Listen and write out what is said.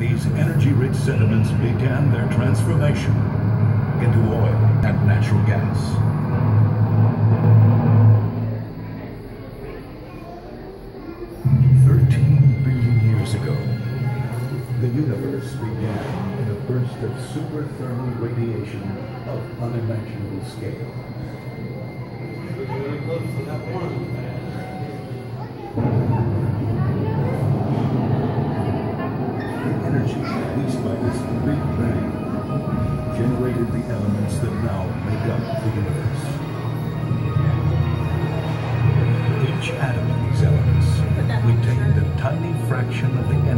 these energy-rich sediments began their transformation into oil and natural gas. 13 billion years ago, the universe began in a burst of superthermal radiation of unimaginable scale. The energy released by this Big Bang generated the elements that now make up the universe. Each atom of these elements retained a tiny fraction of the